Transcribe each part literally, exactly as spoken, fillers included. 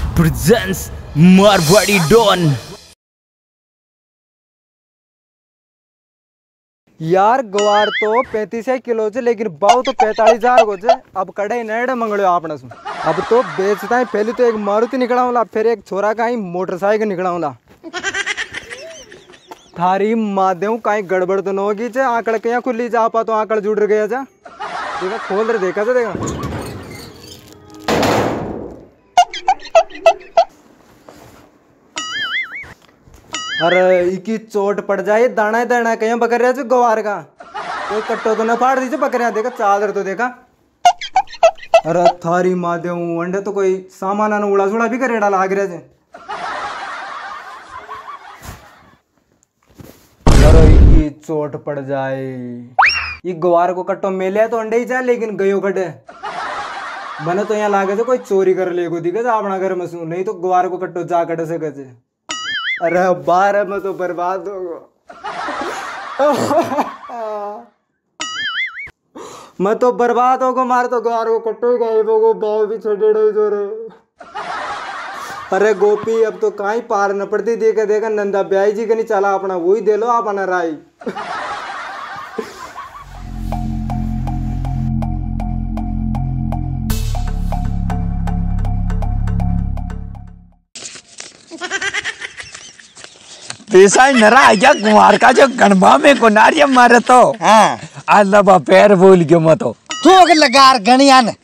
presents Marwari don. यार गवार तो पैंतीस किलो से लेकिन बाव तो पैंतालीस हजार को जे। अब कड़े नेड़ मंगलो आपने सुन। अब तो बेचता है पहले तो एक मारुति निकलाऊंगा फिर एक छोरा का ही मोटरसाइकिल निकलाऊंगा। थारी माध्यम कहीं गड़बड़ तो न होगी चे आंकड़ के यहाँ खुली जा पा तो आंकड़ जुड़ गया जा। देखा खोल रहे देखा से देखा। अरे इकी चोट पड़ जाए दाना दाना कहीं बकर रहा गवार का कोई कट्टो तो न फाड़ दीजिए बकरिया देखा चादर तो देखा। अरे थारी माध्यम अंडे तो कोई सामान उड़ा सुड़ा भी करे डाला आग रहे। अरे इकी चोट पड़ जाए ये गवार को कट्टो मेले तो अंडे ही जाए लेकिन गयो कटे बने तो यहाँ लागे तो कोई चोरी कर ले को दिखे अपना घर में सू नहीं तो गवार को कट्टो जा कटे से कचे। अरे बारह में तो बर्बाद होगा। मैं तो बर्बाद होगा मार तो गार को कट्टो ही गए वो बाव भी छोटे जो रे। अरे गोपी अब तो कहीं पार न पड़ती देखा देखा नंदा ब्याई जी का नहीं चला अपना वही दे लो अपना राई। पैसा ही नरा आ गया कुमार का जो गणबा में को नारिया मारे तो हाँ अल्लाह पैर बोल गयो मत तू अगर लगा गणिया ने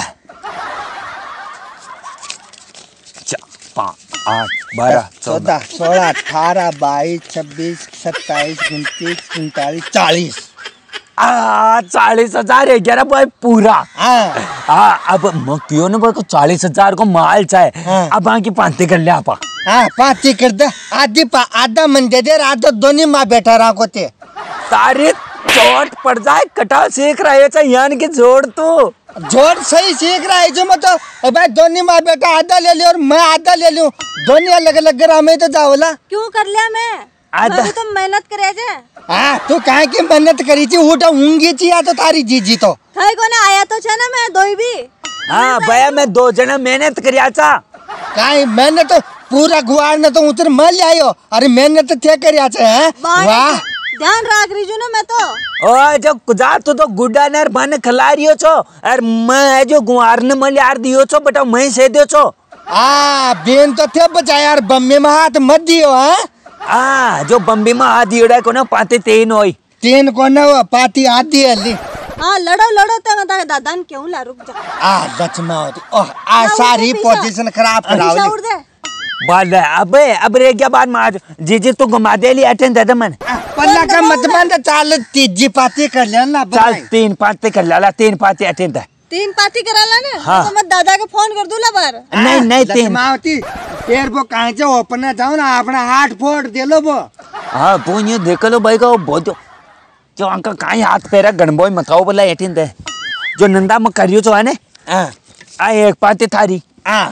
आठ बारह चौदह सोलह अठारह बाईस छब्बीस सत्ताईस उनतीस उनतालीस चालीस आ चालीस हजार है ग्यारह भाई पूरा हाँ हाँ अब क्यों ना को चालीस हजार को माल चाहे हाँ। अब बाकी पांती कर ले आप हाँ पांती कर दे आधी पा आधा मन दे दे आधा दोनों माँ बैठा रहा को ते सारे चोट पड़ जाए कटा सीख रहा है यान के जोड़ तो जोड़ सही सीख रहा है जो मतलब भाई दोनों माँ बेटा आधा ले लियो और मैं आधा ले लूं दोनों अलग अलग ग्राम में तो जाओला क्यों कर लिया मैं आधा मैं तो मेहनत करे जे हाँ तू काहे की मेहनत करी थी उठा ऊँगी चिया तो तारी जीजी तो थाई को ना आया तो छे ना मैं दोई भी हाँ भैया मैं दो जना मेहनत करिया था काहे मेहनत तो पूरा गुआर न तो उतर मल आयो अरे मेहनत थे करिया छे हैं वाह ध्यान रख रही जो ना मैं तो ओ जो गुजार तो तो गुड्डा नर बन खिला रियो छो और मैं जो गुआर ने मल यार दियो छो बेटा मैं से दियो छो आ बेन तो थे बचा यार बम्मे में हाथ मत दियो हां आ जो बम्बी में हाथ दियोड़ा को ना पाते तीन होई तीन को ना पाती आधी हल्ली हाँ लड़ो लड़ो तो मैं दादा ने क्यों ला रुक जा आ बचना होती ओह आ सारी पोजीशन खराब कराओ बाल अबे अब रे क्या बात मार जी जी तू घुमा दे ली अटेंड दे मन पल्ला का मत बंद चाल तीजी पाती कर लेना चल तीन पाती कर ला तीन पाती अटेंड तीन पाती करा ला ना हाँ। तो मैं दादा को फोन कर दूला बार नहीं नहीं तीन मावती पैर वो कहां से ओपन जाओ ना अपना हाथ फोड़ दे लो वो हां पुण्य देख लो भाई का वो बहुत जो अंका काई हाथ पैर गणबोय मथाओ बोला एटीन दे जो नंदा में करियो जो है ने हां आ एक पाती थारी हां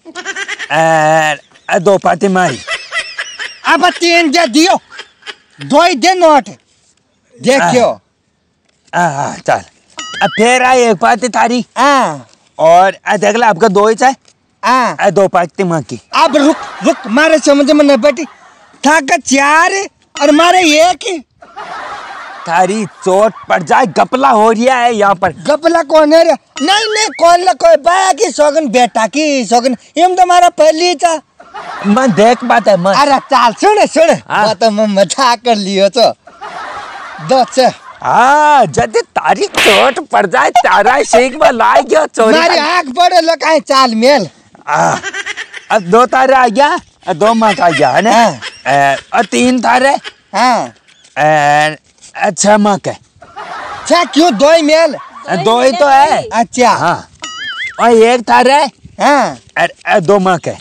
ए दो पाती मारी अब तीन दे दियो दो ही दे नोट देखियो हां चल अब फिर आई एक पाती थारी हाँ और देख ला आपका दो ही चाहे हाँ दो पाती माँ की अब रुक रुक मारे समझ में न बैठी था का चार और मारे एक ही थारी चोट पड़ जाए गपला हो रहा है यहाँ पर गपला कौन है रे नहीं नहीं कौन ला कोई बाया की सोगन बेटा की सोगन ये तो हमारा पहली था मैं देख बात है मैं अरे चाल सुन सुन हाँ। तो मैं मजाक कर लियो तो दो से हाँ जब तारी चोट पड़ जाए तारा शेख में ला गया चोरी मारी आँख पड़े लो काहे चाल मेल अब दो तारे आ गया दो माँ का आ गया है ना और तीन तारे हाँ अच्छा माँ के अच्छा क्यों दो ही मेल दो ही तो है अच्छा हाँ और एक तारे हाँ दो माँ के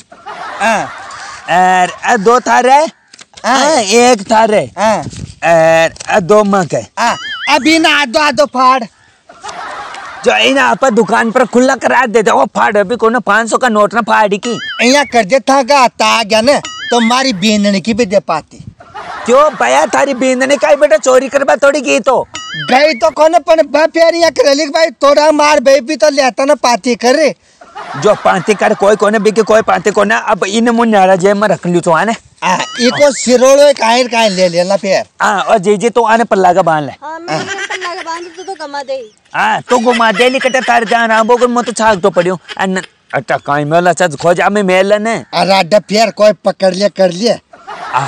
हाँ दो थारे हाँ एक थारे हाँ दो माँ के अभी ना आदो आदो फाड़ जो इन आप दुकान पर खुला करा देते वो फाड़ अभी को ना पाँच सौ का नोट ना फाड़ी की यहाँ कर दे था का आता गया ना तो हमारी बेनने की भी दे पाती क्यों भैया थारी बेनने का ही बेटा चोरी करवा थोड़ी की तो गई तो कौन पन प्यार यहाँ कर भाई तोड़ा मार भाई भी तो लेता ना पाती करे जो पांते कर कोई कोने बिके कोई पांते कोने अब इन मुन नारा जे में रख लियो तो आने आ इको सिरोड़ो कायर कायर ले लेना फिर हां और जे जे तो आने पल्ला का बांध ले हाँ मैं पल्ला का बांध तो तो कमा दे हां तो घुमा दे ली कटे तार जान आबो को मत छाग तो पड़ियो अन अटा काई मेला चज खोज में मेल ने अरे अड्डा फिर कोई पकड़ लिया कर लिया आ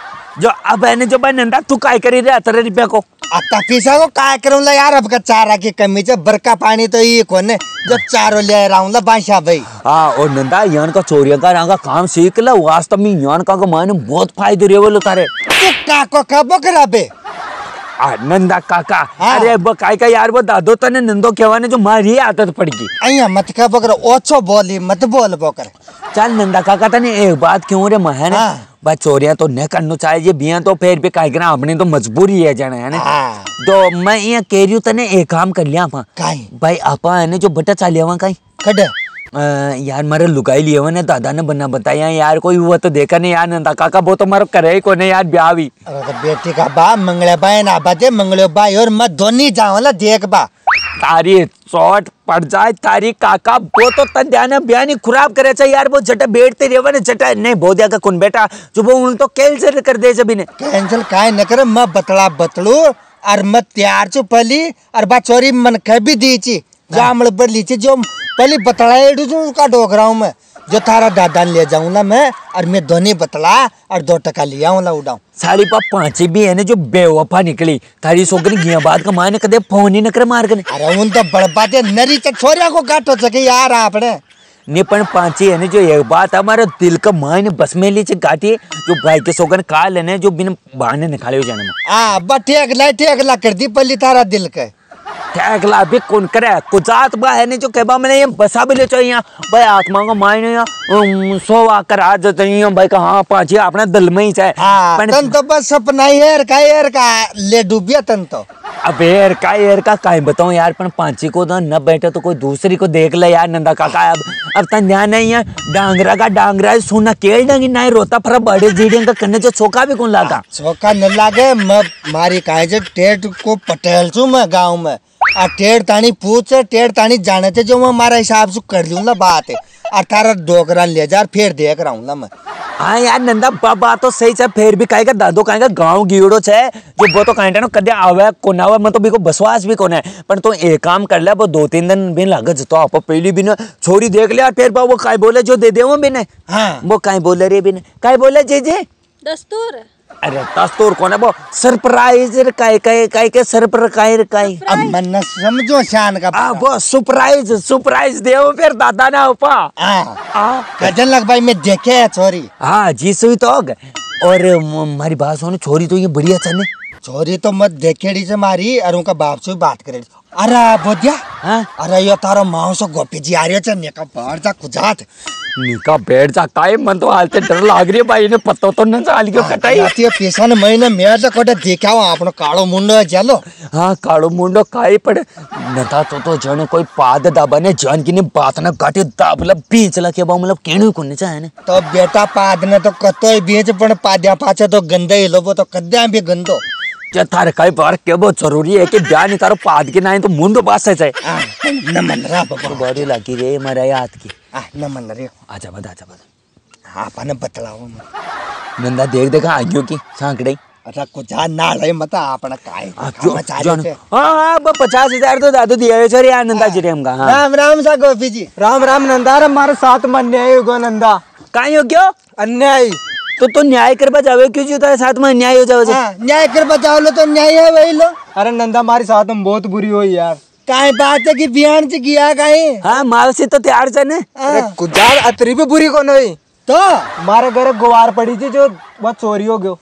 जो अब है जो भाई नंदा तू काय करी रे अठारह रुपया को आता पैसा को काय करूंला यार अब का चारा की कमी से बरका पानी तो ये कोने जो चारों ले रहा बादशाह भाई हाँ और नंदा यान का चोरिया का रंगा काम सीख ला वास्तव में यान का माने बहुत फायदे रे बोलो तारे तू काको कबो कराबे आ नंदा काका हाँ। अरे वो काय का यार वो दादो तने नंदो कहवाने जो मारी आदत पड़ गई अइया मत का बकर ओछो बोली मत बोल बोकर चल नंदा काका तने एक बात क्यों रे महन हाँ। भाई चोरियां तो न करनो चाहिए बिया तो फिर भी काय करा अपनी तो मजबूरी है जाना है ना हाँ। तो मैं ये कह रही हूं तने एक काम कर लिया आपा काई भाई आपा है जो बटा चालिया वहां काई कड अ, यार मारे लुगाई लिए हुए ने दादा ने बना बताया यार कोई हुआ तो देखा नहीं यार नंदा काका वो तो मारो करे को नहीं यार ब्याह भी अरे तो बेटी का बा मंगले बाय ना बाजे मंगले बाय और मैं दोनी जाऊंला देख बा तारी चोट पड़ जाए तारी काका वो तो तन ध्यान ब्याह नहीं खराब करे चाहिए यार वो जटा बैठते रेवा ने जटा नहीं बोधिया का कुन बेटा जो वो उन तो कैंसिल कर दे जब ने कैंसिल काय न करे मैं बतला बतलू और मैं तैयार छु पली और बा चोरी मन कह भी दी ची जामल पर लीची जो पहले बतला एडू का डोक रहा हूँ मैं जो थारा दादा ले जाऊं ना मैं और मैं दोनी बतला और दो टका लिया हूँ ला उड़ाऊं सारी पाप पांचे भी है ने जो बेवफा निकली थारी सोकरी गिया बात का माने कदे फोन ही न करे मार के अरे उन तो बड़बाते नरी के छोरिया को काटो सके यार आपने निपन पांची है ने जो एक बात हमारे दिल का मायने बस में लीचे गाटी जो भाई के सोगन का लेने जो बिन बहाने निकाले हो जाने में आ बा ठेक ला ठेक ला कर दी पल्ली तारा दिल के ठेकला भी कौन करे कुजात बा है ने जो कहबा मैंने ये बसा भी ले चाहिए भाई आत्मा को मायने या सोवा कर आज चाहिए भाई का हां पांची अपना दिल में ही चाहे हाँ तन तो बस सपना ही है का यार का ले डूबिया तन तो अब यार का यार का काई बताऊं यार पण पांची को तो न बैठे तो कोई दूसरी को देख ले यार नंदा काका अब अब तन ध्यान नहीं है डांगरा का डांगरा सोना केल डंगी नहीं रोता पर बड़े जीडियन का करने जो चौका भी कौन लागा चौका न लागे मैं मारी काहे जे टेट को पटेल छु मैं गांव में आ टेढ़ तानी पूछ टेढ़ तानी जाने थे जो मैं हमारा हिसाब से कर लूँ ना बात है और तारा डोकरा ले जा फिर देख रहा हूँ ना मैं हाँ यार नंदा बाबा तो सही है फिर भी कहेगा दादो कहेगा गांव गियोड़ो छे जो वो तो कहेंटे ना कदे आवे कोना आवे मैं तो बिको बसवास भी कोने पर तो एक काम कर ले वो दो तीन दिन बिन लागत तो आप पहली बिन छोरी देख ले फिर वो काय बोले जो दे दे वो बिन हाँ वो काय बोले रे बिन काय बोले जे जे दस्तूर अरे दस्तूर कोने वो सरप्राइज काय काय काय के सरप्राइज काय अब मन न समझो शान का आ वो सरप्राइज सरप्राइज देओ फिर दादा ना उपा हाँ गजन लग भाई मैं देखे है छोरी हाँ जी सुई तो और हमारी बात सुनो छोरी तो ये बढ़िया चने छोरी तो मत देखेड़ी से मारी और उनका बाप से बात करे अरे बोधिया हाँ अरे यो तारा माओ से गोपी जी आ रही है ने का बाहर जा कुजात निका बैठ जाता है मन तो हालते डर लाग रही है भाई ने पत्तो तो न चाल के कटाई आती है पैसा ने महीने मेर से कोटे देखा हो आपनो कालो मुंडो चलो हाँ कालो मुंडो काई पड़े नता तो तो जने कोई पाद दाबा ने जान की ने बात ना काटे दाबला बीच ला के बा मतलब केणु कोने चाहे ने तो बेटा पाद ने तो कतोय बीच पण पाद्या पाछे तो गंदे ही लोबो तो कद्या भी गंदो क्या थारे कई बार के बहुत जरूरी है कि ब्याह नहीं तारो पाद के नहीं तो मुंडो पास से जाए न मन रा बाबा बड़ी लगी रे मेरा याद की आ न मन रे आजा बता आजा बता हां पाने बतलाओ नंदा देख देखा आगियो की सांकड़े अच्छा कुछ ना ले मत आपना काय हाँ हाँ पचास हजार तो दादू दिया है सर नंदा जी हमका हाँ राम राम सा गोपी जी राम राम नंदा हमारे साथ में अन्याय होगा नंदा कहीं हो क्यों अन्याय तो तो न्याय करवा जावे क्यों जो तारे साथ में न्याय हो जावे हाँ, न्याय कर बचाओ लो तो न्याय है वही लो अरे नंदा हमारे साथ में बहुत बुरी हुई यार काय बात है कि बिहान से किया काहे हाँ माल से तो तैयार से ने अरे कुदार अतरी भी बुरी कौन हुई तो हमारे घर गुवार पड़ी थी जो बहुत चोरी हो गयो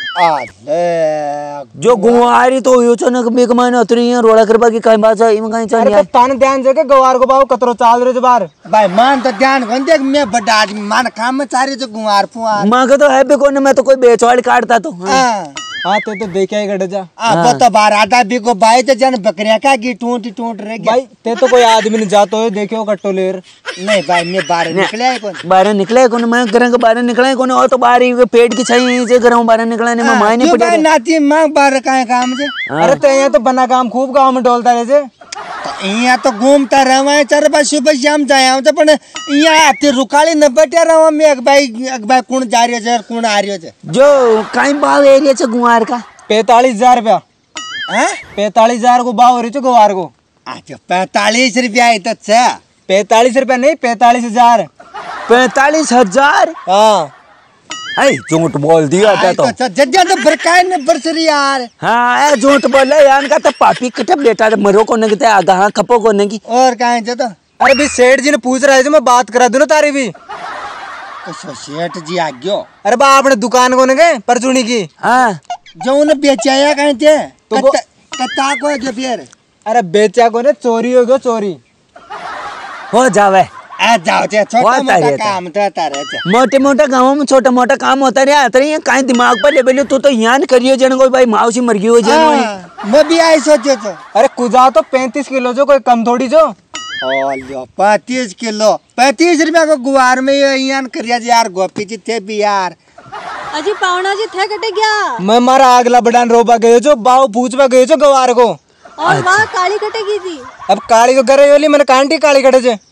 अरे जो गुवारी तो यो चनक मेक माने अतरी है रोड़ा करबा की काय बात है इम काई अरे चाहिए तो तान ध्यान से के गवार को बाबू कतरो चाल रहे बार भाई मान तो ध्यान कौन देख मैं बड़ा आदमी मान काम में चारे जो गुआर पुआर मां के तो है भी कोने मैं तो कोई बेचवाड़ी काटता तो हाँ हाँ तो तो देखे ही गड़ जा हाँ वो तो बार आता भी को भाई तो जन बकरियां का की टूट टूट रह गया भाई ते तो कोई आदमी नहीं जातो है देखियो कट्टो लेर नहीं भाई मैं बाहर निकले है कौन बाहर निकले कोने मैं घर के बाहर निकले कोने और तो बाहर ही पेट की छई से घर में बाहर निकले ने मैं माय नहीं पड़े नाती मां बाहर का काम से अरे ते यहाँ तो बना काम खूब गाँव में डोलता रहे से અહીંયા તો ઘૂમતા રવાય ચાર બા સુબહ શામ જાય આમ તો પણ અહીંયા આથી રૂકાળી ન બટ્યા રવા મે એક ભાઈ એક ભાઈ કોણ जा રહ્યો છે કોણ આ રહ્યો છે जो कहीं भाव एरिया છે गुवार का पैंतालीस हजार रुपया હે पैंतालीस हजार को भाव हो रही है गवार को अच्छा पैंतालीस रुपया आई तो છે पैंतालीस रुपया नहीं पैंतालीस हजार पैंतालीस हजार हाँ ऐ झूठ बोल दिया था तो जज्जा तो भड़काए न बरसरी यार हाँ ऐ झूठ बोले यार का तो पापी कटे बेटा मरो को नहीं आगा हाँ खपो को नहीं और कहाँ से तो अरे भी सेठ जी ने पूछ रहे थे मैं बात करा दूं ना तारी भी तो सेठ जी आ गयो अरे बा आपने दुकान को गए परचूनी की हाँ जो उन्हें बेचाया कहीं थे तो तो कत्ता को जो फिर अरे बेचा को ने चोरी हो गयो चोरी हो जावे आ जाओ चे छोटा मोटा काम तो तारे चे मोटे मोटा गाँव में छोटा मोटा काम होता रहा आता रही कहीं दिमाग पर ले बेलो तू तो यहाँ करियो जन कोई भाई माउसी मर गई हो जन मैं भी आई सोचे तो अरे कुजा तो पैंतीस किलो जो कोई कम थोड़ी जो ओ लो पैंतीस किलो पैंतीस रुपया को गुवार में यहाँ करिया यार गोपी जी थे भी यार अजी पावना जी थे कटे गया मैं मारा अगला बडान रोबा गए जो बाव पूछवा गए जो गवार को और वहाँ काली कटेगी थी अब काली को करे वाली मैंने कांटी काली कटे जे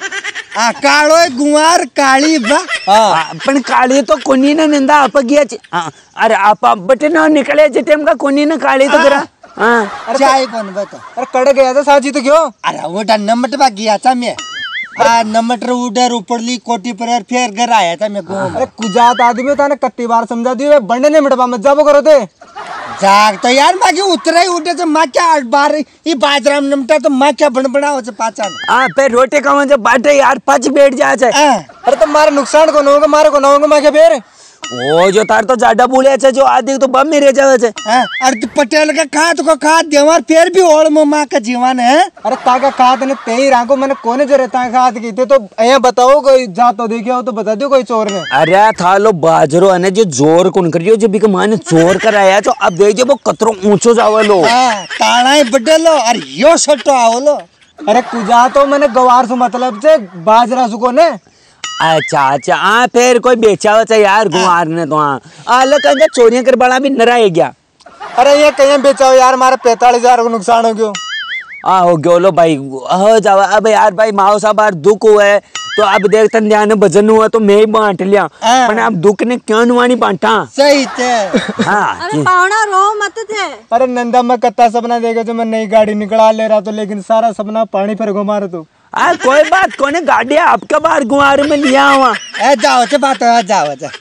आ काळो गुवार काळी बा हाँ पण काळी तो कोणी ना निंदा आप गया अरे आप बटे ना निकले जे टाइम का कोणी ना काळी तो करा हाँ चाय कौन बता अरे कड़ गया था साजी तो क्यों अरे वो नमट बा गया था मैं आ नमटर उधर ऊपरली कोटी पर फिर घर आया था मैं घूम अरे कुजात आदमी था ना कत्ती बार समझा दियो बंडे ने मिटवा मत जाबो करो थे जाग तो यार मागे उतरा ही उठे तो माँ क्या आठ बार ये बाजराम नमटा तो माँ क्या बनबना हो पाचा हाँ पे रोटे का जब बाटे यार पच बैठ जा जाए अरे तो मारे नुकसान को ना होगा मारे को ना होगा मैं क्या फिर ओ जो तार तो ज्यादा बोले अच्छा जो आदि तो बम मेरे जावे छे अरे पटेल का खात को खात देवर फिर भी ओळ में माँ का जीवन है अरे ताका खात ने तेई राको मैंने कोने जो रहता है खात की थे तो यहाँ बताओ कोई जा तो देखिए हो तो बता दो कोई चोर ने अरे था लो बाजरो अने जो जोर कौन करियो जो भी माने चोर कराया तो अब देखिए वो कतरो ऊंचो जावे लो ताड़ा ही बडलो अरे यो सटो आवलो अरे कुजा तो मैंने गवार से मतलब से बाजरा सुको ने अच्छा अच्छा हाँ फिर कोई बेचा हुआ यार गुआर ने तो हाँ अलग कहीं चोरियां कर बड़ा भी नरा है क्या अरे ये कहीं बेचा हो यार हमारा पैंतालीस हजार को नुकसान हो गयो हाँ हो गयो लो भाई हो जाओ अब यार भाई माओ साहब यार दुख हुआ है तो अब देख तन ध्यान भजन हुआ तो मैं ही बांट लिया पर अब दुख ने क्यों नुआनी बांटा सही थे हाँ अरे पावना रो मत थे अरे नंदा मैं कत्ता सपना देगा जो मैं नई गाड़ी निकला ले रहा तो लेकिन सारा सपना पानी पर घुमा रहा तो आ, कोई बात कोने गाड़ी आपके बाहर गुआर में लिया हुआ ए जाओ से बात हो जाओ जा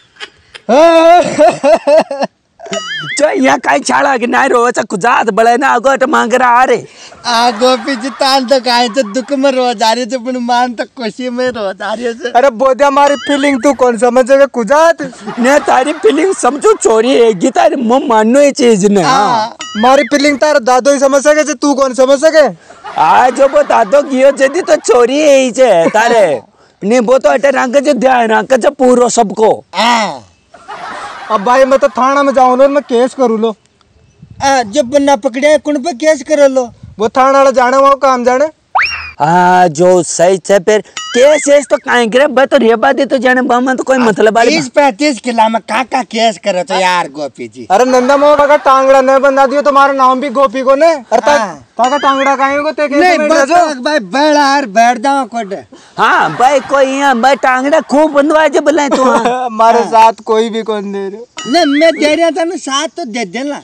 जो यहाँ कहीं छाड़ा कि नहीं रो अच्छा कुजात बड़े ना आगो तो मांग रहा आ रे आ गोपी जी तान तो काहे तो दुख में रोज आ रही है पण मान तो खुशी में रोज आ रही है अरे बोधे हमारी फीलिंग तू कौन समझेगा कुजात ने तारी फीलिंग समझो चोरी है की तारी मुँह मानो ये चीज ने हमारी फीलिंग तार दादो ही समझ सके तू कौन समझ सके आज जो वो दादो गियो जदी तो चोरी है ही चे तारे ने वो तो अटे रंग जो ध्यान रंग जो पूरो सबको अब भाई मैं तो थाना में जाऊँ लो मैं केस करूँ लो जब बन्ना पकड़े कौन पे केस कर लो वो थाना वाला जाने वो काम जाने हाँ जो सही है फिर केस केस तो काहे करे बे तो रेबा दे तो जाने बामा तो कोई मतलब वाली तीस पैंतीस किला में का का केस करे तो यार गोपी जी अरे नंदा मोह का टांगड़ा नहीं बंधा दियो तुम्हारा नाम भी गोपी को ने अरे ता का टांगड़ा काहे को ते नहीं बस भाई बैठ यार बैठ जाओ कोड हाँ भाई कोई यहाँ भाई टांगड़ा खूब बंधवा जे बुलाए तो हमारे साथ कोई भी कौन दे रहे नहीं मैं दे रहा था ना साथ तो दे देना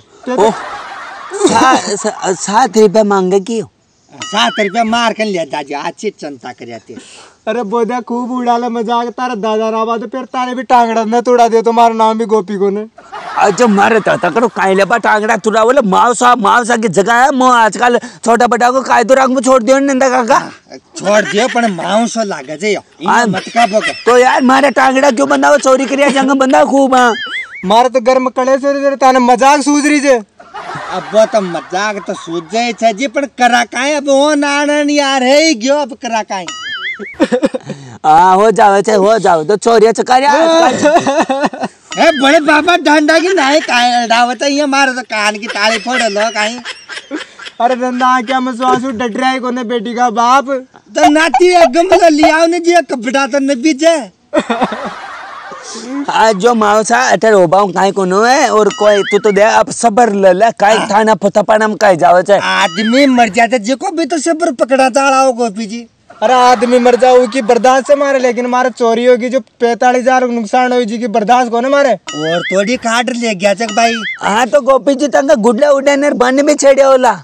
सात रुपया मांगे की सात रुपया मार कर लिया दादी अच्छी चिंता कर अरे बोधा खूब उड़ाला मजाक तारा दादा राबा तो फिर तारे भी टांगड़ा न तोड़ा दे तुम्हारा नाम भी गोपी को ने जो मारे तो तकड़ो काइले बा टांगड़ा तुरा बोले माव सा माव सा की जगह है मो आजकल छोटा बड़ा को काय तो रंग में छोड़ दियो नंदा काका छोड़ दियो पण माव सो लागे जे मत का बोगा तो यार मारे टांगड़ा क्यों बंदा चोरी करिया जंग बंदा खूब हां मारे तो घर में कड़े से ताने मजाक सूझ रही जे अब वो तो मजाक तो सूझ जाए छे जी पण करा काए अब वो नानन यार है ही गयो अब करा काए हाँ हो जाओ चाहे हो जाओ तो चोरिया चकारिया ए बड़े बाबा डंडा की नहीं काहे डावत ये मारे तो कान की ताली फोड़ लो काहे अरे नंदा क्या मसवासु डट रहा है कोने बेटी का बाप तो नाती गम लियाओ ने जी कपड़ा तो न बीजे आज जो मावसा अटे रोबाऊ काई कोनो है और कोई तू तो दे अब सबर ले ले काई थाना फतपणम काई जावे छे आदमी मर जाते जेको भी तो सबर पकड़ा ताड़ाओ गोपी जी। अरे आदमी मर जाओ की बर्दाश्त से मारे, लेकिन मारे चोरी होगी जो पैतालीस हजार नुकसान हो जी की बर्दाश्त को मारे। और थोड़ी काट ले गया चक भाई। हाँ तो गोपी जी तंग गुड्डा उड़ाने बन में छेड़े होला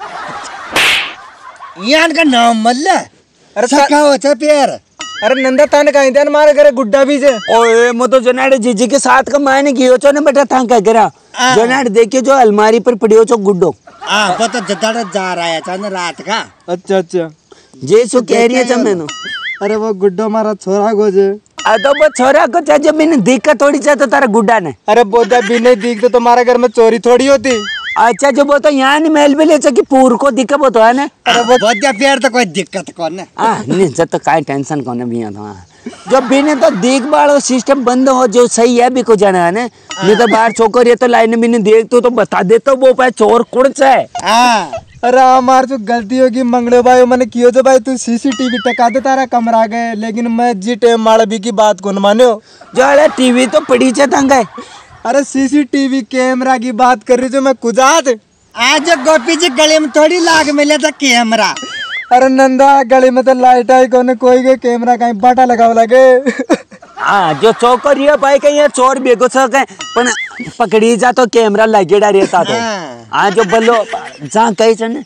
यान का नाम मल्ला। अरे सखा हो छ पैर। अरे नंदा तान कहीं थे मारे करे गुड्डा भी जे। ओए मो तो जनाड़े जीजी के साथ का मायने गियो छो ने बेटा था का करा जनाड़े देखियो जो अलमारी पर पड़ियो छो गुड्डो। हां वो तो जदाड़ जा रहा है चन रात का। अच्छा अच्छा जे सो कह रही है चमेनो। अरे वो गुड्डो मारा छोरा को जे। आ तो वो छोरा को चाहे जब मैंने दिक्कत थोड़ी चा तो तारा गुड्डा ने। अरे बोदा भी नहीं दिख तो तुम्हारे घर में चोरी थोड़ी होती। अच्छा जो वो तो यहाँ नहीं महल में ले कि पूर को दिक्कत वो तो है ना। अरे वो बोदा पैर तो कोई दिक्कत कौन है। हाँ नहीं जब तो काई टेंशन कौन है भी तो जो बिने तो देखभाल सिस्टम बंद हो जो सही है भी को जाना है ना। नहीं तो बाहर छोकर ये तो लाइन में नहीं देख तो तो बता दे तो वो पाए चोर कुछ है। अरे हमार जो गलती होगी मंगलो भाई मैंने कियो तो भाई तू सीसीटीवी टका दे तारा कमरा गए, लेकिन मैं जी टेम मालवी की बात कौन मानो जो अरे टीवी तो पड़ी चे तंग है। अरे सीसीटीवी कैमरा की बात कर रही जो मैं कुजात। आज गोपी जी गले में थोड़ी लाग मिले था कैमरा। अरे नंदा गली में तो लाइट आई कोने कोई के कैमरा कहीं बाटा लगाव लगे। हाँ जो चौकर ये पाई के ये चोर बेगो सके पण पकड़ी जा तो कैमरा लगेड़ा रहता तो। हाँ जो बल्लो जहाँ कहीं चने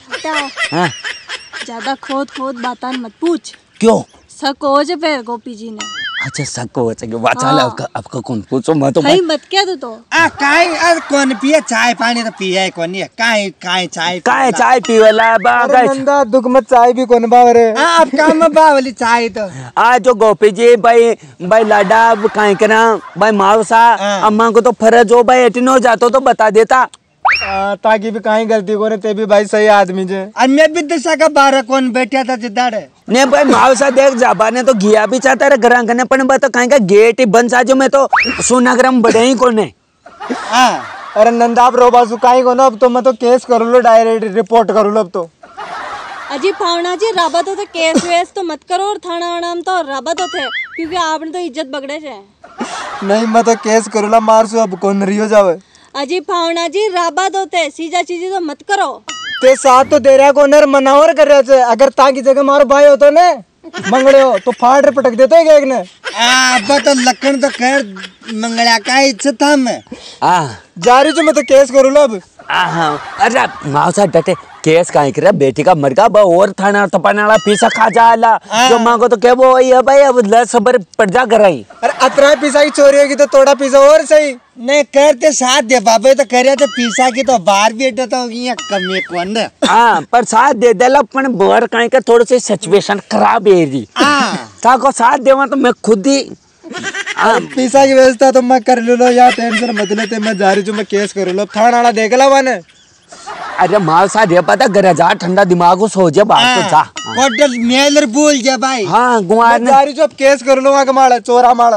हाँ ज्यादा खोद खोद बातान मत पूछ। क्यों सकोज पे गोपी जी ने। अच्छा सको सके वाचाला आपका आपका कौन पूछो मैं तो भाई मत क्या तू तो आ काई आ कौन पिए चाय पानी तो पिए कौन है काई काई चाय काई चाय पीवेला बा अरे नंदा दुख मत चाय भी कौन बावरे। आ अब काम में बावली चाय तो आ जो गोपी जी भाई भाई लाडा काई करा भाई मावसा अम्मा को तो फर्ज हो भाई एटिनो जातो तो बता देता आ, ताकि भी कहीं गलती करे ते भी भाई सही आदमी जे। और मैं भी दशा का बारह कौन बैठा था जिदाड़ ने भाई मावसा देख जाबा ने तो गया भी चाहता रे घर करने पण बता कहीं का गेट ही बंद साजो में तो सोनाग्राम बड़े ही कोने। हां अरे नंदा आप रोबा सुकाई को ना अब तो मैं तो केस कर लो डायरेक्ट रिपोर्ट कर लो अब तो। अजी पावना जी राबा तो थे केस वेस तो मत करो और थाना वाना तो राबा तो थे क्योंकि आपने तो इज्जत बगड़े छे। नहीं मैं तो केस करूला मार सु अब कौन रियो जावे। अजी पावना जी राबा तो थे सीधा चीजें तो मत करो। ते साथ तो दे रहा को नर मनावर कर रहे थे अगर ताकि जगह मारो भाई होतो ने मंगड़े हो तो फाड़ पटक देते है एक ने। आ अब तो लखन तो खैर मंगला का इज्जत था मैं। हां जारी जो मैं तो केस करूला अब। हाँ अरे मावसा डटे केस काहे करे बेटी का मर गया और थाना तपाने वाला पीसा खा जाला जो मां को तो कह वो है भाई अब लस सबर पड़ जा कराई। अरे अतरा पीसा की चोरी होगी तो थोड़ा पीसा और सही नहीं करते साथ दे बाबे तो करे तो पीसा की तो बाहर भी अड्डा तो ये कमी कौन है। हां पर साथ दे देला पण बर काहे का थोड़ी सी सिचुएशन खराब है जी। हां ता को साथ देवा तो मैं खुद ही पीसा की व्यवस्था तो मैं कर लो या टेंशन मत लेते मैं जा रही जो मैं केस करूँ लो थाना वाला देख ला वाने। अरे मावसा दे पता घर जा ठंडा दिमाग को सो जा बात तो जा होटल मेलर बोल जा भाई। हाँ गुआर ने जा रही जो केस कर लो वहाँ का माला चोरा माला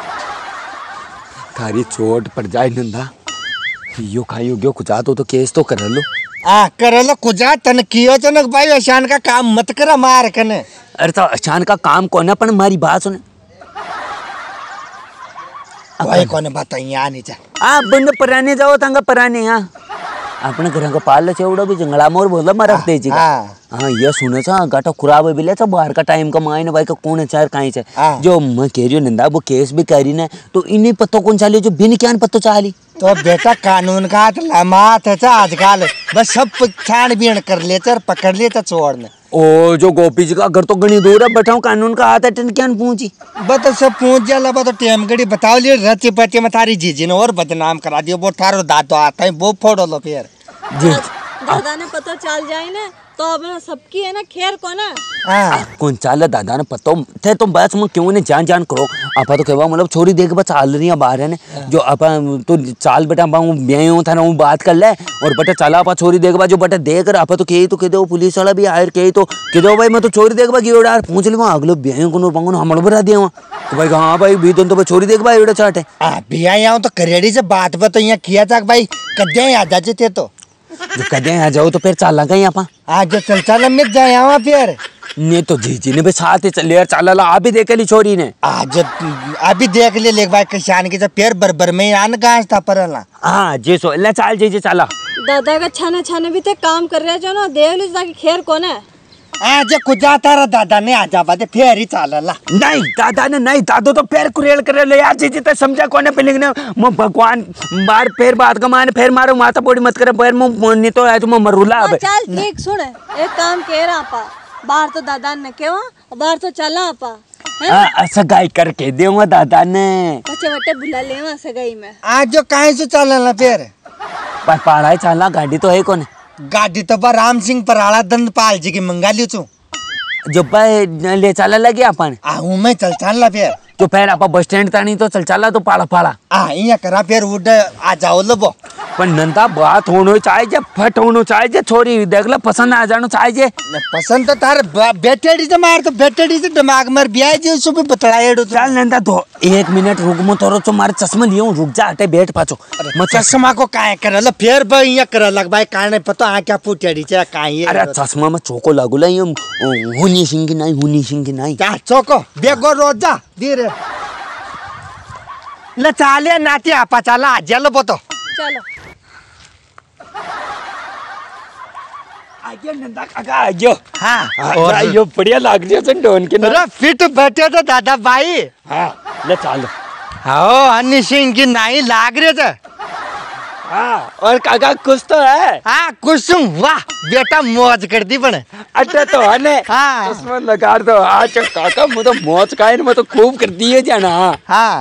थारी चोट पड़ जाए नंदा यो खाइयो गयो कुछ तो तो केस तो कर लो। आ कर लो कुजा तन कियो चनक भाई अशान का काम मत करा मार कने। अरे तो अचान का काम कौन है पण हमारी बात सुने भाई कौन बात यहाँ नहीं जा। हाँ बंद पराने जाओ तंगा पराने हाँ अपने घर को पाल चेवड़ो भी जंगला मोर बोला मरख दे जी। हाँ ये सुने चा गाटा खुराब बिले चा बाहर का टाइम का मायने भाई का कौन है चार काई चे जो मैं कह रही हूँ नंदा वो केस भी करी ना तो इन्हीं पत्तों कौन चाली जो बिन क्या पत्तों चाली तो बेटा कानून का हाथ लमात है आजकल बस सब छानबीन कर लेते पकड़ लेते चोरने। ओ जो गोपी जी का घर तो गणी दूर है बैठाऊं कानून का हाथ है क्या पहुंची बता सब पहुंच जाला बता टेम गड़ी बताओ लिए रची पटी में थारी जीजी ने और बदनाम करा दियो वो थारो दादो आता है वो फोड़ो लो फिर जी दादा ने पता चल जाए ना तो अब सबकी है ना खैर को ना। हाँ कौन चाल दादा ने पता थे तुम बस मैं क्यों ने जान जान करो आपा तो कहवा मतलब छोरी देख बस चाल रही है बाहर है ने जो आपा तो चाल बेटा ब्याह था ना वो बात कर ले और बेटा चला आपा छोरी देख बा जो बेटा देख कर आपा तो कही तो कह दो पुलिस वाला भी आयर कही तो कह दो भाई मैं तो छोरी देख बा गियोड़ा पूछ ले वहाँ अगले ब्याह को पंगो हम बता दिया वहाँ तो भाई हाँ भाई भी तो छोरी देख बा एड़ा चाट है ब्याह यहाँ तो करेड़ी से बात पर तो यहाँ किया था भाई कद्या याद आ जाते तो जो कदे आ जाओ तो फिर चाला कहीं आप आज चल चल मिट जाए आवा फिर ने तो जीजी ने भी साथ ही चले यार चाला ला अभी देख ली छोरी ने आज अभी देख ले लेक भाई किसान के फिर बरबर में आन गांस था परला हाँ जी सो ले चाल जीजी चाला दादा का छाने छाने भी ते काम कर रहे जो ना देख ली ताकि खेर कौन है आज कुजा तारा दादा ने आ जा बाते फिर ही चालला नहीं दादा ने नहीं दादो तो पैर कुरेल करे ले यार जीजी ते समझा कौन है पिलिंग ने मो भगवान बार फिर बात का मान फिर मारो माता बोड़ी मत करे पैर मो नहीं तो आज मो मरुला अब चल ठीक सुन एक काम कह रहा आपा बाहर तो दादा ने क्यों बाहर तो चला आपा हां सगाई करके देऊंगा दादा ने बच्चे बट्टे बुला लेवा सगाई में आज जो काहे से चालला फिर पर पाड़ा चाला गाड़ी तो है कौन गाड़ी तो बा राम सिंह पराड़ा दंडपाल जी की मंगा लियो छु जो पे ले चाला लगे अपन आहू मैं चल चालला फिर तो फिर आप बस स्टैंड तानी तो चल चाला तो पाड़ा पाड़ा आ इया करा फिर उड़ आ जाओ लो पर नंदा बात होनो चाहिए फट होनो चाहिए छोरी देख ले पसंद आ जानो चाहिए पसंद तो तार बेटेडी से मार तो बेटेडी से दिमाग मर बिया जी उसको भी बतलाए दो चल नंदा तो एक मिनट रुक मो तोरो तो मारे चश्मा लियो रुक जा हटे बैठ पाछो मत चश्मा को काहे करल फिर ब इया कर लग भाई काने पता आ क्या पुटेडी से काहे अरे चश्मा में चोको लागुला ये हुनी सिंह की नहीं हुनी सिंह की नहीं जा चोको बेगो रोज जा धीरे ले चाले नाटी आपा चला जल बोतो चलो आगे नंदा काका आगे हां और यो बढ़िया लाग रियो सन डोन के अरे फिट बैठे तो दादा भाई हां ले चल हाओ हनी सिंह की नहीं लाग रहे थे हां और काका कुछ तो है हां कुसुम वाह बेटा मौज कर दी बने अच्छा तो है ने हां चश्मा लगा दो आज काका मु तो मौज काइन में तो खूब कर दिए जाना हां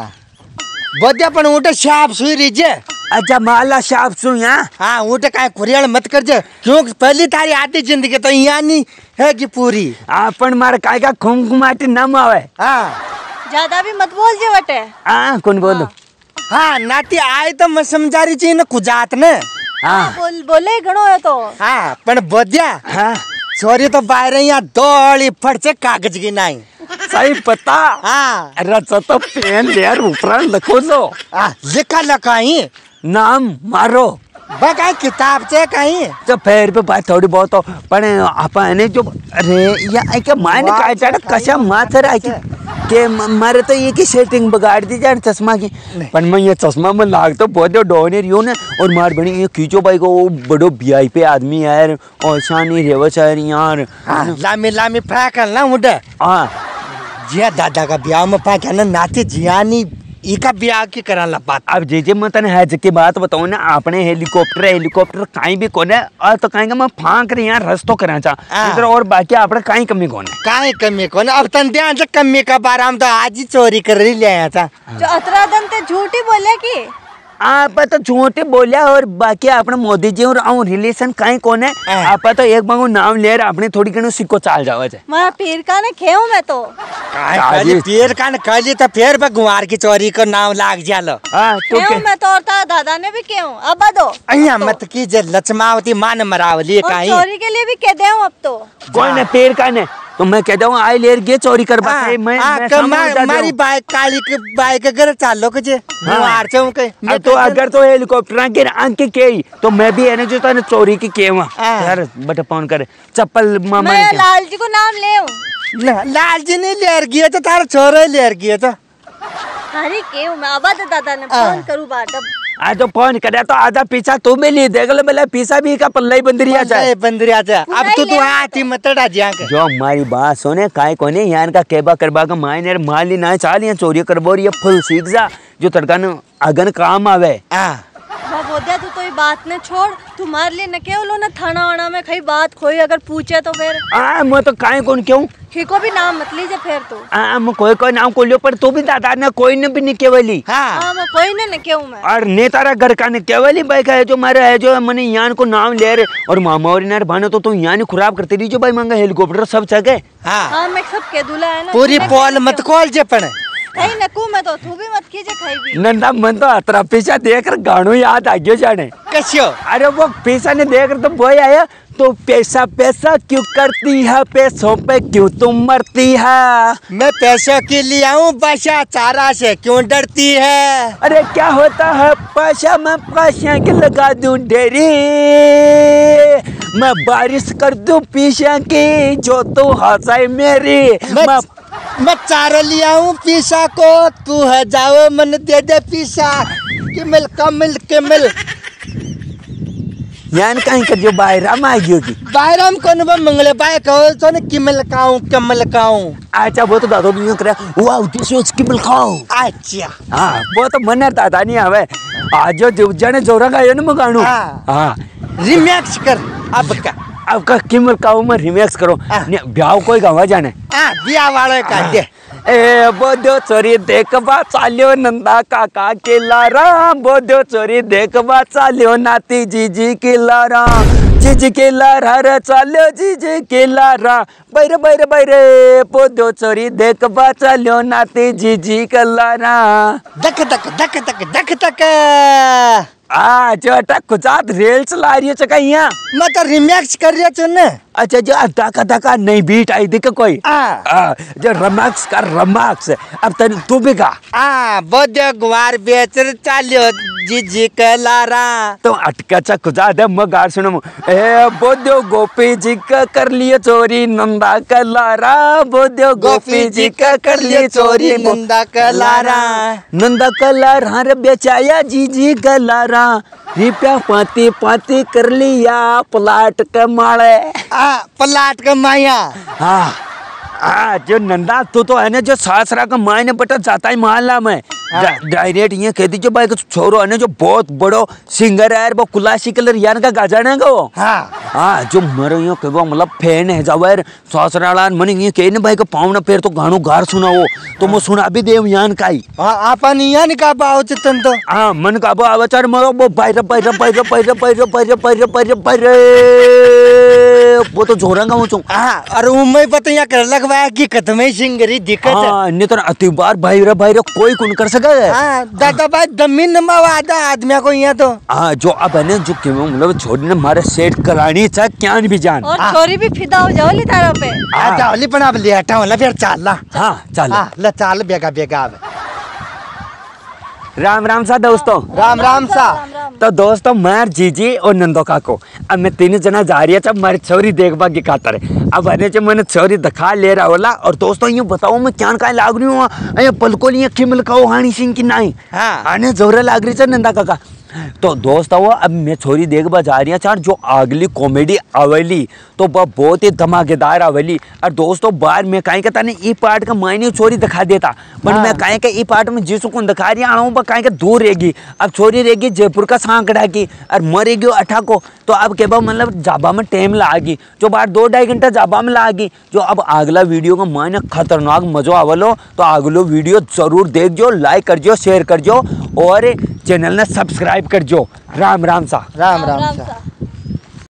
बद्या पण उठे शाप सुई रीजे अच्छा माला शाप सु यहाँ हाँ उठे काय कुरियाल मत कर जे क्यों पहली तारी आधी जिंदगी तो यहाँ नहीं है कि पूरी अपन मार काय का खूम खुमाटी नम आवे हाँ ज्यादा भी मत बोल जे बटे हाँ कौन बोलो हाँ नाटी आए तो मैं समझा रही चाहिए ना कुजात ने हाँ बोल बोले घणो है तो हाँ पण बद्या हाँ छोरी तो बाहर यहाँ दौड़ी फट से कागज की नहीं सही पता हाँ रचा तो पेन लेर ऊपर लिखो जो हाँ लिखा लखा ही नाम मारो बका किताब से कहीं तो पैर पे बात थोड़ी बहुत हो पण अपन जो अरे या क्या मान काय चढ़ कशा माथर आई के मारे तो ये की सेटिंग बिगाड़ दी जान चश्मा की पण मैं ये चश्मा में लाग तो बहुत डोने रियो ने और मार बनी ये खींचो भाई को बड़ो वीआईपी आदमी यार और शानी रेवस यार लामी लामी फेंकल ना उड़े हां जिया दादा का ब्याह में फेंक ना नाते जियानी इका ब्याह की करा ला बात अब जे जे मैं तने है की बात बताऊं ना अपने हेलीकॉप्टर हेलीकॉप्टर काई भी कोने और तो काई का मैं फांक रे यार रस्तो करा चा इधर और बाकी अपने काई कमी कोने काई कमी कोने अब तन ध्यान से कमी का बार हम तो आज ही चोरी कर रही ले आया था जो अतरा दन ते झूठी बोले की आप तो झूठे बोलिया और बाकी अपने मोदी जी और आऊं रिलेशन काई कोने आप तो एक बांगो नाम ले रहा अपने थोड़ी कनो सिक्को चाल जावे छे मारा पीर का ने खेऊ मैं तो काय काली पीर कान काली तो फिर भगवान की चोरी को नाम लाग जालो हां तो खेऊ मैं तो और दादा ने भी खेऊ अब दो अइया मत कीजे लक्ष्मावती मान मरावली काई चोरी के लिए भी कह दे अब तो कोई ने पीर का ने तो मैं कहता हूँ आई लेर गे चोरी कर बात मैं हमारी बाइक काली की बाइक अगर चालो के जे मार चाहूं के तो अगर तो हेलीकॉप्टर के आंख के के तो मैं भी है ना जो तने चोरी की के वहां यार बट फोन करे चप्पल मामा मैं लाल जी को नाम ले लाल जी ने लेर गया तो तार छोरे लेर गया तो अरे के मैं अब दादा ने फोन करूं बात आज तो फोन करे तो आधा पीछा तू भी ली देख ले मेरा पीछा भी का पल्ला ही बंदरिया जाए बंदरिया जाए अब तो तू आती मतड़ा जा के जो हमारी बात सुने काय कोने यार का केबा करबा का मायने माली ना चाल या चोरी करबो ये फुल सीख जा जो तड़का न अगन काम आवे हां बोदिया तू तो ये बात ने छोड़ तुम्हारे लिए न केवलो न थाना वाना में कहीं बात खोई अगर पूछे तो फिर आ मैं तो काय कौन क्यों को भी नाम मत लीजिए फिर तो आ मैं कोई कोई नाम को लियो पर तू भी दादा ने कोई ने भी नहीं केवली हां हां मैं कोई ने न क्यों मैं और ने तारा घर का ने केवली भाई का है जो मारे है जो मने यान को नाम ले रे और मामा और इनर भाने तो तू यान खराब करते रही जो भाई मंगा हेलीकॉप्टर सब जगह हां हां मैं सब के दूल्हा है ना पूरी पोल मत खोल जे पण कहीं नकू मैं तो तू भी मत कीजिए खाई भी। नंदा मन तो अतरा पीछा देख कर गानों याद आ गयो जाने। कैसे? अरे वो पैसा ने देख कर तो बोई आया तो पैसा पैसा क्यों करती है, पैसों पे क्यों तुम मरती है। मैं पैसों के लिए आऊँ बादशाह, चारा से क्यों डरती है। अरे क्या होता है पाशा में पाशा के लगा दूं ढेरी, मैं बारिश कर दूं पीछा की जो तू हंसाए मेरी। मैं, मैं मैं चारा लिया हूँ पीसा को, तू है जाओ मन दे दे पीसा। किमिल कमिल किमिल यान कहीं कर जो बाहर में आई होगी। बायराम को न मंगले बाय कहो तो न किमिल काऊं कमल काऊं। अच्छा वो तो दादो भी करे वाह उद्देश्य उसकी मिल खाओ। अच्छा हाँ वो तो मन दादा नहीं आवे आज जो जने जोरा का ये न मगानू। हाँ। हाँ रिमैक्स कर अब का अब का किमल काऊ में रिमैक्स करो। ब्याह कोई गावा जाने हाँ बिया वाले का दे। ए बोधो चोरी देखबा चाल्यो नंदा काका के लारा, बोधो चोरी देखबा चाल्यो नाती जीजी के लारा, जीजी के लारा रे चाल्यो जीजी के लारा, बैरे बैरे बैरे बोधो चोरी देखबा चाल्यो नाती जीजी के लारा। धक धक धक धक धक धक आ जो अटक गुजरात रेल चला रही है चका यहाँ। मैं तो रिमैक्स कर रहा हूँ ना। अच्छा जो धक्का धक्का नहीं बीट आई दिख कोई। आ आ, जो रमैक्स कर रमैक्स अब तन तू भी गा। आ बोधो गुवार बेचर चाल्यो जीजी के लारा। तो अटका चा खुजा दे मैं गार सुनो। ए बोधो गोपी जी का कर लिए चोरी नंदा का लारा, बोधो गोपी जी का कर लिए चोरी नंदा का लारा। नंदा का लारा रे बेचाया जीजी का लारा, रिप्या पाती पाती कर लिया प्लाट के माले। आ पलाट का माया। हाँ हाँ जो नंदा तू तो है ना जो सासरा का मायने बटा जाता ही मोहल्ला में डायरेक्ट ये कहती जो भाई छोरो है ना जो बहुत बड़ो सिंगर है वो कुलासी कलर यान का गाजाने का वो। हाँ हाँ जो मरो यो कहबो मतलब फैन है जावर सासरालान मने ये कहने भाई का पावना पैर तो गानो गार सुना वो तो मैं सुना भी देव यान काई। हाँ आपन यान का बाव चितन तो। हाँ मन का बो आवाचार मरो वो पैर पैर पैर पैर पैर पैर पैर पैर पैर वो तो जोरांगा वो चो। हाँ और उम्मीद पता यहाँ कर लगवाया कि कदमे सिंगरी दिक्कत है। हाँ नहीं तो अति बार भाई रे भाई रे कोई कौन कर सका है। हाँ दादा भाई जमीन में आधा आदमी को यहाँ तो। हाँ जो अब है ना जो कि मतलब छोरी ने मारे सेट करानी चाहे क्या भी जान और छोरी भी फिदा हो जाओ ली तारों पे। हाँ जाओ पण अब लेटा होला फिर चाल ला। हाँ चल हाँ ले चाल बेगा बेगा अब। राम राम सा दोस्तों। राम राम सा। तो दोस्तों मैं जीजी और नंदो काको अब मैं तीन जना जा रही है जब हमारी छोरी देखबा की खातर अब अने जब मैंने छोरी दिखा ले रहा होला। और दोस्तों ये बताओ मैं क्या क्या लाग रही हूँ अरे पलको लिए किमल खाओ हानी सिंह की नाई। हाँ आने जोरे लाग रही है नंदा काका। तो दोस्त वो अब मैं छोरी देखबा जा रही है चार जो अगली कॉमेडी आवेली तो वह बहुत ही धमाकेदार आवेली। और दोस्तों बाहर मैं कहीं कहता नहीं ई पार्ट का मायने छोरी दिखा देता पर हाँ। मैं कहीं के ई पार्ट में जिसको कौन दिखा रही हूँ कहीं के दूर रहेगी। अब छोरी रहेगी जयपुर का सांकड़ा की और मरेगी अठा को तो अब के मतलब जाबा में टाइम लागी जो बाहर दो ढाई घंटा जाबा में लागी जो अब अगला वीडियो का मायने खतरनाक मजा आवलो। तो अगलो वीडियो जरूर देख जो लाइक कर जो शेयर कर जो और चैनल ने सब्सक्राइब कर जो। राम राम सा। राम राम सा।